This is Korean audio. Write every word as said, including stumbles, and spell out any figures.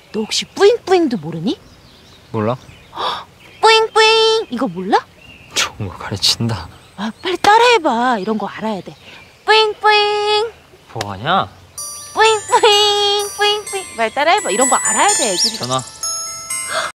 너 혹시 뿌잉뿌잉도 모르니? 몰라? 뿌잉뿌잉 이거 몰라? 좋은 거 가르친다. 아, 빨리 따라해봐. 이런 거 알아야 돼. 뿌잉뿌잉 뭐하냐? 뿌잉뿌잉 뿌잉뿌잉 빨리 따라해봐. 이런 거 알아야 돼 애들이. 전화.